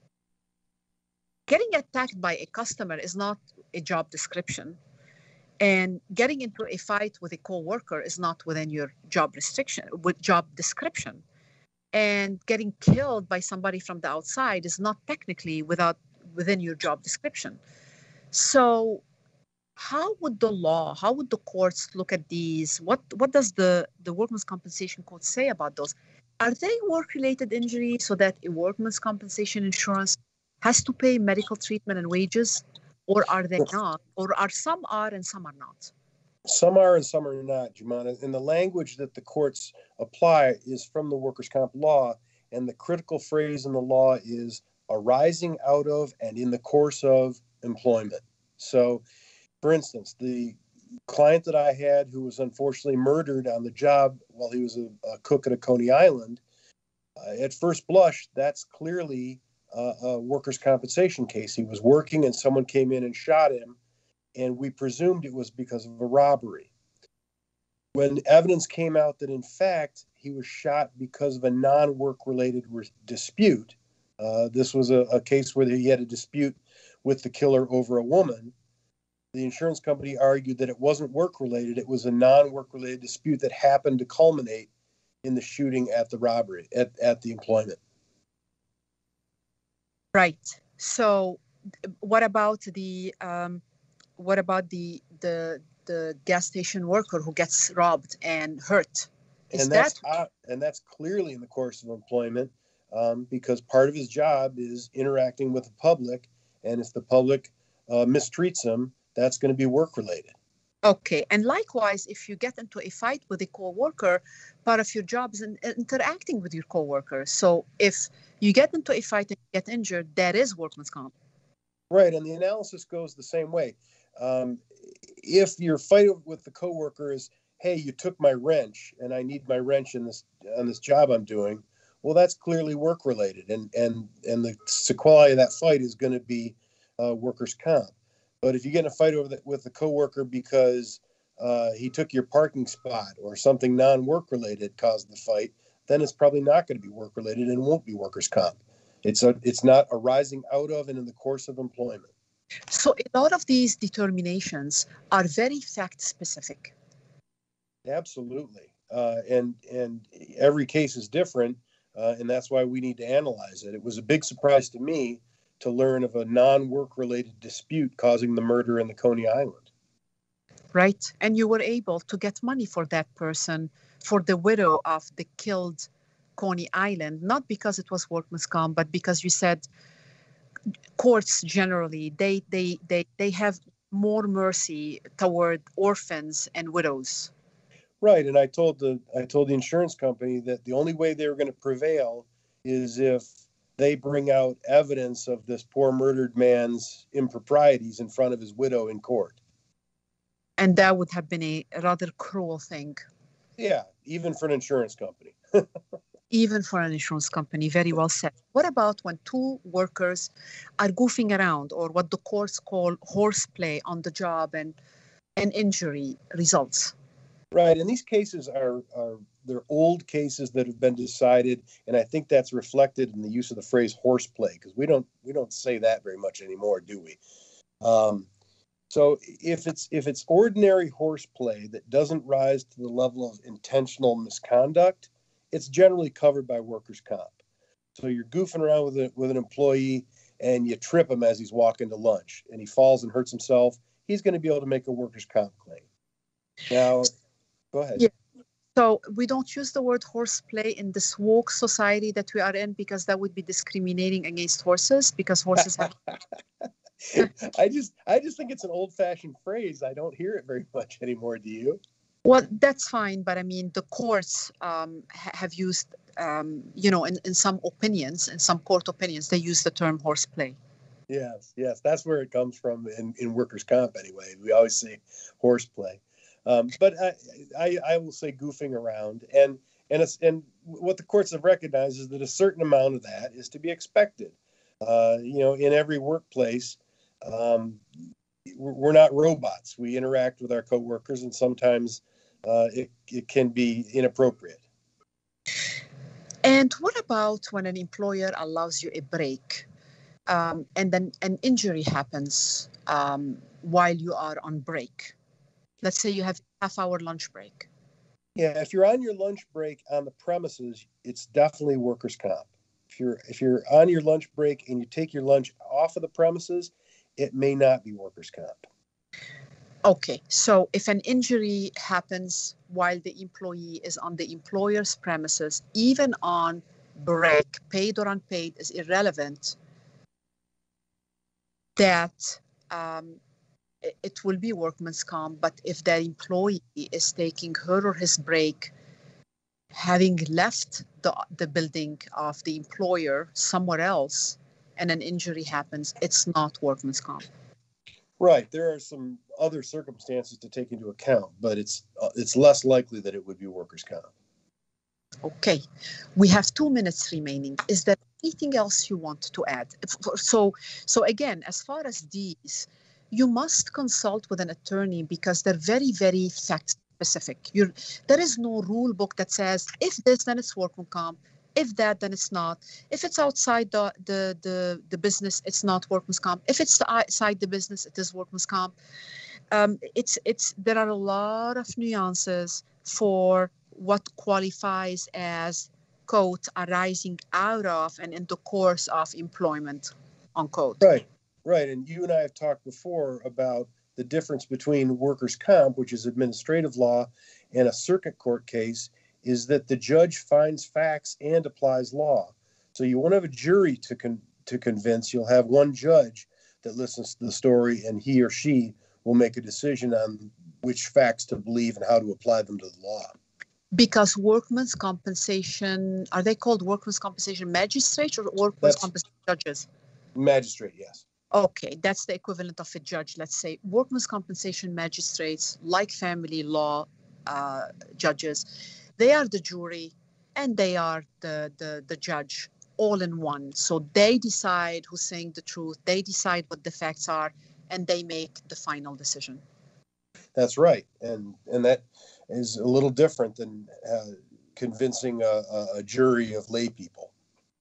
getting attacked by a customer is not a job description. And getting into a fight with a coworker is not within your job restriction, with job description. And getting killed by somebody from the outside is not technically without within your job description. So how would the law, how would the courts look at these? What what does the, the Workmen's Compensation Code say about those? Are they work-related injuries so that a workmen's compensation insurance has to pay medical treatment and wages? Or are they not? Or are some are and some are not? Some are and some are not, Joumana. And the language that the courts apply is from the workers' comp law. And the critical phrase in the law is arising out of and in the course of employment. So, for instance, the client that I had who was unfortunately murdered on the job while he was a, a cook at a Coney Island, uh, at first blush, that's clearly Uh, a workers' compensation case. He was working and someone came in and shot him, and we presumed it was because of a robbery. When evidence came out that in fact he was shot because of a non-work related re- dispute, uh, this was a, a case where he had a dispute with the killer over a woman, the insurance company argued that it wasn't work related, it was a non-work related dispute that happened to culminate in the shooting at the robbery, at, at the employment. Right. So, what about the um, what about the the the gas station worker who gets robbed and hurt? Is and that's that uh, and that's clearly in the course of employment, um, because part of his job is interacting with the public, and if the public uh, mistreats him, that's going to be work related. Okay. And likewise, if you get into a fight with a coworker, part of your job is in, interacting with your coworker. So if you get into a fight and get injured, that is workman's comp. Right, and the analysis goes the same way. Um, if your fight with the coworker is, hey, you took my wrench and I need my wrench in this on this job I'm doing, well, that's clearly work related, and and and the sequelae of that fight is going to be uh, workers' comp. But if you get in a fight over the, with the coworker because uh, he took your parking spot or something non-work related caused the fight, then it's probably not going to be work related and won't be workers' comp. It's a, it's not arising out of and in the course of employment. So a lot of these determinations are very fact specific. Absolutely, uh, and and every case is different, uh, and that's why we need to analyze it. It was a big surprise to me to learn of a non-work related dispute causing the murder in the Coney Island. right? And you were able to get money for that person, for the widow of the killed Coney Island, not because it was workman's comp, but because you said courts generally, they they they they have more mercy toward orphans and widows. Right, and I told the I told the insurance company that the only way they were going to prevail is if they bring out evidence of this poor murdered man's improprieties in front of his widow in court. And that would have been a rather cruel thing. Yeah, even for an insurance company. Even for an insurance company, very well said. What about when two workers are goofing around, or what the courts call horseplay on the job, and an injury results? Right, and these cases are, are they're old cases that have been decided, and I think that's reflected in the use of the phrase horseplay, because we don't we don't say that very much anymore, do we? Um, so if it's if it's ordinary horseplay that doesn't rise to the level of intentional misconduct, it's generally covered by workers' comp. So you're goofing around with a, with an employee and you trip him as he's walking to lunch and he falls and hurts himself, he's going to be able to make a workers' comp claim. Now, go ahead. Yeah. So we don't use the word horseplay in this woke society that we are in, because that would be discriminating against horses, because horses have... I just I just think it's an old-fashioned phrase. I don't hear it very much anymore. Do you? Well, that's fine, but I mean, the courts um, ha- have used, um, you know, in, in some opinions, in some court opinions, they use the term horseplay. Yes, yes, that's where it comes from in, in workers' comp anyway. We always say horseplay. Um, but I, I, I will say goofing around, and and it's, and what the courts have recognized is that a certain amount of that is to be expected. Uh, you know, in every workplace, um, we're not robots. We interact with our coworkers, and sometimes uh, it it can be inappropriate. And what about when an employer allows you a break, um, and then an injury happens um, while you are on break? Let's say you have a half-hour lunch break. Yeah, if you're on your lunch break on the premises, it's definitely workers' comp. If you're if you're on your lunch break and you take your lunch off of the premises, it may not be workers' comp. Okay, so if an injury happens while the employee is on the employer's premises, even on break, paid or unpaid, is irrelevant, that um, it, it will be workman's comp. But if the employee is taking her or his break, having left the, the building of the employer somewhere else, and an injury happens, it's not workman's comp. Right. There are some other circumstances to take into account, but it's uh, it's less likely that it would be workers' comp. Okay. We have two minutes remaining. Is there anything else you want to add? So, so again, as far as these, you must consult with an attorney, because they're very, very fact specific. You're, there is no rule book that says, if this, then it's workman's comp. If that, then it's not. If it's outside the, the, the, the business, it's not workman's comp. If it's outside the business, it is workman's comp. Um, it's, it's, there are a lot of nuances for what qualifies as, quote, arising out of and in the course of employment, unquote. Right, right. And you and I have talked before about the difference between workers' comp, which is administrative law, and a circuit court case, is that the judge finds facts and applies law. So you won't have a jury to con- to convince. You'll have one judge that listens to the story, and he or she will make a decision on which facts to believe and how to apply them to the law. Because workman's compensation, are they called workman's compensation magistrates or workman's That's compensation judges? Magistrate, yes. Okay, that's the equivalent of a judge, let's say. Workman's compensation magistrates, like family law uh, judges, they are the jury and they are the, the, the judge all in one. So they decide who's saying the truth, they decide what the facts are, and they make the final decision. That's right. And and that is a little different than uh, convincing a, a jury of lay people.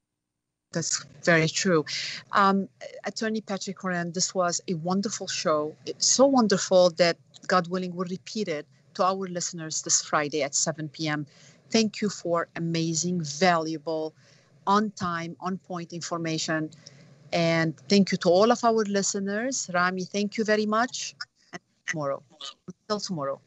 That's very true. Um, Attorney Patrick Horan, this was a wonderful show. It's so wonderful that, God willing, we'll repeat it to our listeners this Friday at seven p.m. Thank you for amazing, valuable, on time, on point information. And thank you to all of our listeners. Rami, thank you very much. tomorrow. Till tomorrow.